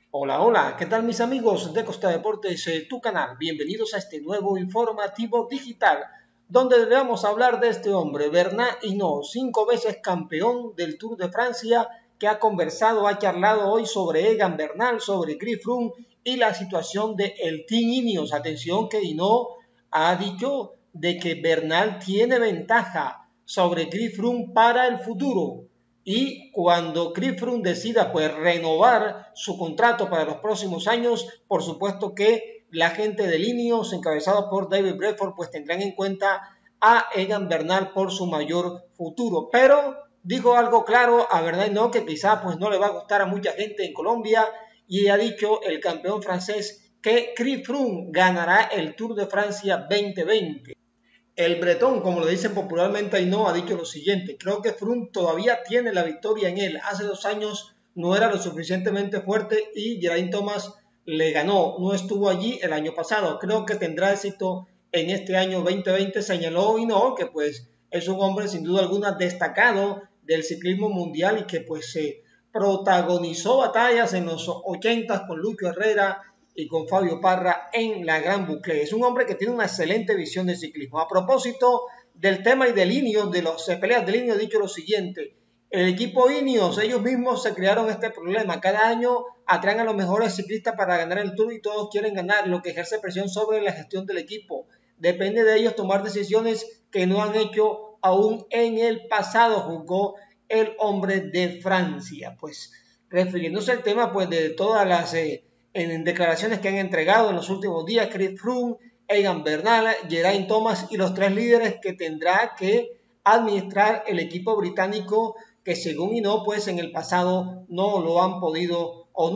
Hola, hola, ¿qué tal mis amigos de Costa Deportes, tu canal? Bienvenidos a este nuevo informativo digital, donde le vamos a hablar de este hombre, Bernard Hinault, 5 veces campeón del Tour de Francia, que ha conversado, ha charlado hoy sobre Egan Bernal, sobre Chris Froome y la situación del Team Ineos. Atención que Hinault ha dicho de que Bernal tiene ventaja sobre Chris Froome para el futuro. Y cuando Chris Froome decida pues renovar su contrato para los próximos años, por supuesto que la gente de Ineos, encabezado por David Bradford, pues tendrán en cuenta a Egan Bernal por su mayor futuro. Pero dijo algo claro a Bernal, no, que quizá pues no le va a gustar a mucha gente en Colombia, y ha dicho el campeón francés que Chris Froome ganará el Tour de Francia 2020. El bretón, como lo dicen popularmente, Hinault ha dicho lo siguiente: creo que Froome todavía tiene la victoria en él. Hace 2 años no era lo suficientemente fuerte y Geraint Thomas le ganó. No estuvo allí el año pasado. Creo que tendrá éxito en este año 2020, señaló Hinault, que pues es un hombre sin duda alguna destacado del ciclismo mundial y que pues se protagonizó batallas en los 80 con Lucho Herrera y con Fabio Parra en la Gran Boucle. Es un hombre que tiene una excelente visión de ciclismo. A propósito del tema y del Ineos, de las peleas del Ineos, he dicho lo siguiente: el equipo Ineos, ellos mismos se crearon este problema. Cada año atraen a los mejores ciclistas para ganar el Tour y todos quieren ganar, lo que ejerce presión sobre la gestión del equipo. Depende de ellos tomar decisiones que no han hecho aún en el pasado, juzgó el hombre de Francia. Pues refiriéndose al tema pues de todas las en declaraciones que han entregado en los últimos días Chris Froome, Egan Bernal, Geraint Thomas y los 3 líderes que tendrá que administrar el equipo británico, que según Hinault pues en el pasado no lo han podido o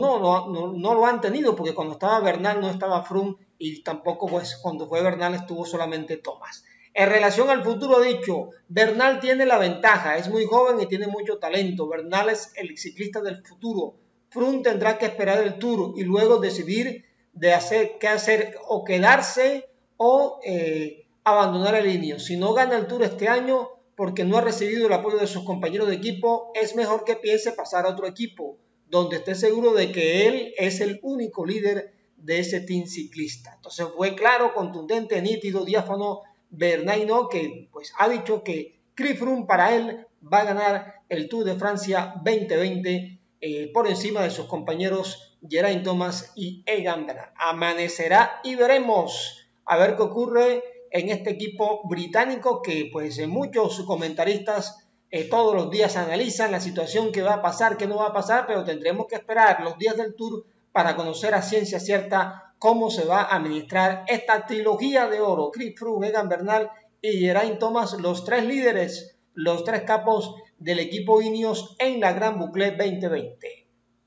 no lo han tenido, porque cuando estaba Bernal no estaba Froome y tampoco pues cuando fue Bernal estuvo solamente Thomas. En relación al futuro, ha dicho: Bernal tiene la ventaja, es muy joven y tiene mucho talento. Bernal es el ciclista del futuro. Froome tendrá que esperar el Tour y luego decidir de hacer qué hacer, o quedarse o abandonar el Ineos. Si no gana el Tour este año porque no ha recibido el apoyo de sus compañeros de equipo, es mejor que piense pasar a otro equipo donde esté seguro de que él es el único líder de ese team ciclista. Entonces fue claro, contundente, nítido, diáfano Bernard Hinault, que pues ha dicho que Chris Froome para él va a ganar el Tour de Francia 2020 por encima de sus compañeros Geraint Thomas y Egan Bernal. Amanecerá y veremos a ver qué ocurre en este equipo británico, que pues muchos comentaristas todos los días analizan la situación, que va a pasar, que no va a pasar, pero tendremos que esperar los días del Tour para conocer a ciencia cierta cómo se va a administrar esta trilogía de oro: Chris Froome, Egan Bernal y Geraint Thomas, los 3 líderes, los 3 capos del equipo Ineos en la Gran Boucle 2020.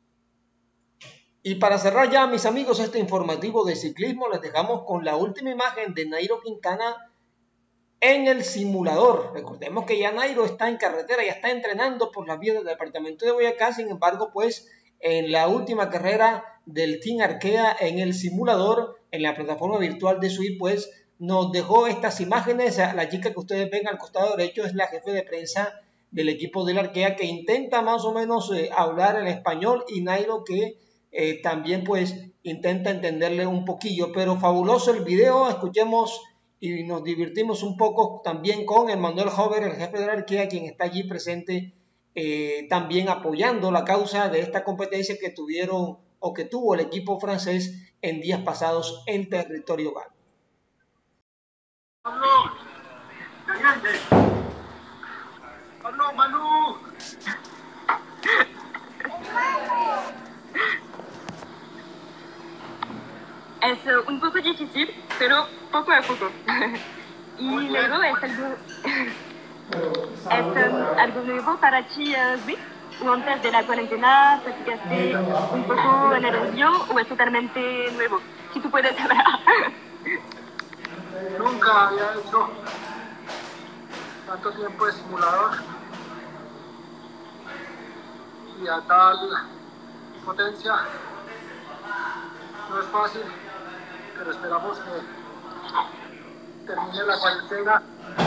Y para cerrar ya, mis amigos, este informativo de ciclismo, les dejamos con la última imagen de Nairo Quintana en el simulador. Recordemos que ya Nairo está en carretera, ya está entrenando por las vías del departamento de Boyacá. Sin embargo, pues en la última carrera del Team Arkea en el simulador, en la plataforma virtual de Swift, pues nos dejó estas imágenes. La chica que ustedes ven al costado derecho es la jefe de prensa del equipo del Arkea, que intenta más o menos hablar el español, y Nairo que también pues intenta entenderle un poquillo. Pero fabuloso el video, escuchemos y nos divertimos un poco también con Emmanuel Hover, el jefe de la Arkea, quien está allí presente también apoyando la causa de esta competencia que tuvieron o que tuvo el equipo francés en días pasados en territorio galo. Es un poco difícil, pero poco a poco. Y luego es algo nuevo para ti, Luis. ¿O antes de la cuarentena practicaste un poco en el envío o es totalmente nuevo? Si tú puedes hablar. Nunca había hecho tanto tiempo de simulador y a tal potencia. No es fácil, pero esperamos que termine la cuarentena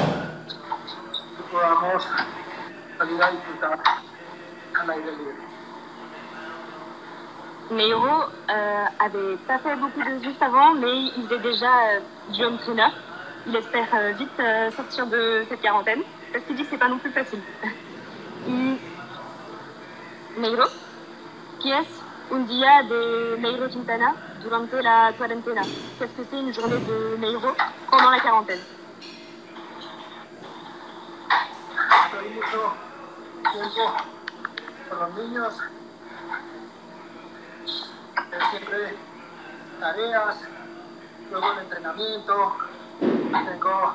y podamos salir a disfrutar al aire libre. Meiro avait pas fait beaucoup de juste avant, mais il faisait déjà du home trainer. Il espère vite sortir de cette quarantaine, parce qu'il dit que c'est pas non plus facile. Meiro, ¿qué es un día de Meiro Quintana durante la cuarentena? Qu'est-ce que c'est une journée de Meiro pendant la quarantaine? Estoy mucho tiempo con los niños, siempre tareas, luego el entrenamiento, tengo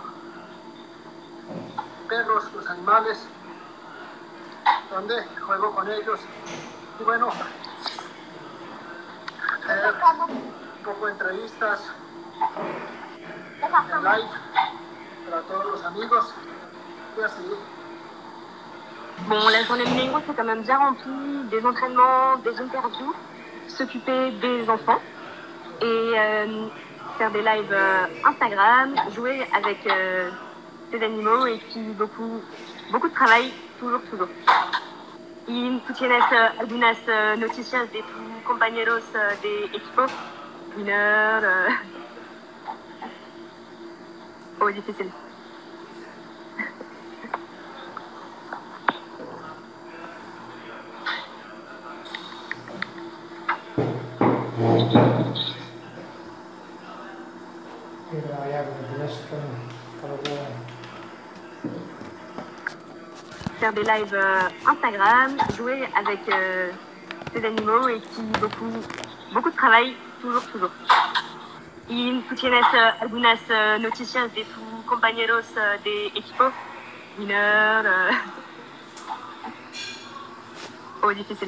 perros, los animales, donde juego con ellos y bueno, un poco de entrevistas en live para todos los amigos y así. Bon, la journée de Meiro, c'est quand même bien rempli, des entraînements, des interviews, s'occuper des enfants et faire des lives Instagram, jouer avec ses animaux et puis beaucoup de travail, toujours. Y tú tienes algunas noticias de tus compañeros de equipo, winner, difícil. Faire des lives Instagram, jouer avec ses animaux et puis beaucoup de travail, toujours. Y tú tienes algunas noticias de tus compañeros de equipo, winner, difícil.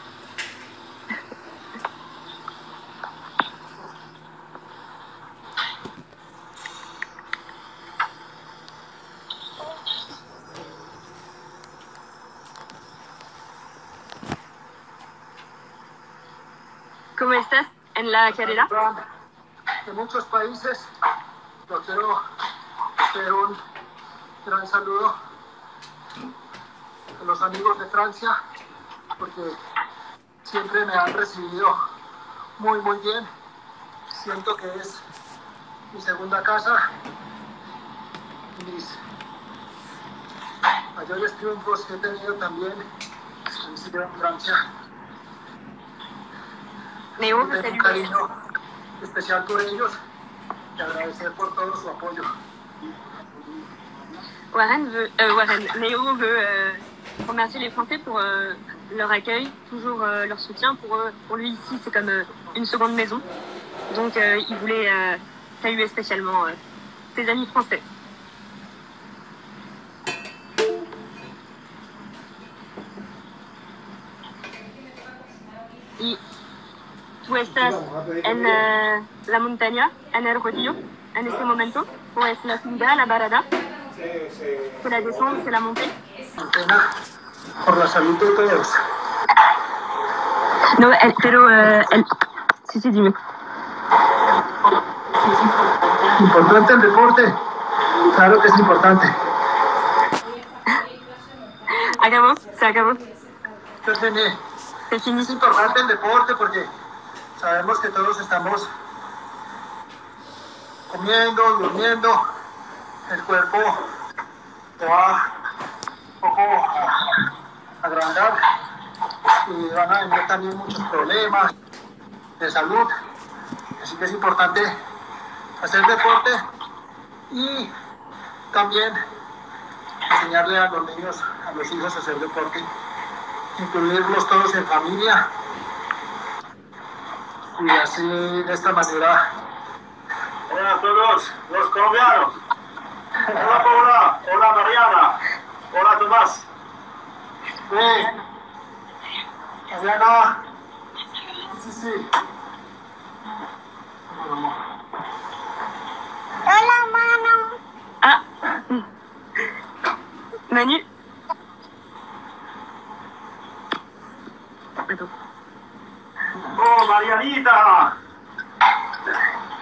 ¿Cómo estás en la carrera? De muchos países, yo quiero hacer un gran saludo a los amigos de Francia, porque siempre me han recibido muy bien. Siento que es mi segunda casa, mis mayores triunfos que he tenido también han sido en Francia. Tengo un cariño especial por ellos y agradecer por todo su apoyo. Léo veut remercier les Français pour leur accueil, toujours leur soutien. Pour lui ici, c'est comme une seconde maison. Donc il voulait saluer spécialement ses amis français. Y tú estás en la montaña, en el rodillo, en este momento, o es la subida, la barada, c'est la descente, c'est la montée. Por la salud de todos. No, sí, dime. Importante el deporte, claro que es importante. Se acabó. Terminé. C'est fini. Es importante el deporte porque sabemos que todos estamos comiendo, durmiendo, el cuerpo te va un poco a agrandar y van a venir también muchos problemas de salud, así que es importante hacer deporte y también enseñarle a los niños, a los hijos a hacer deporte, incluirlos todos en familia y así de esta manera. Hola a todos los colombianos. Hola Paula, hola Mariana, hola Tomás. Mariana, sí. Hola, Manu. Ah. Manu. Oh, Marianita.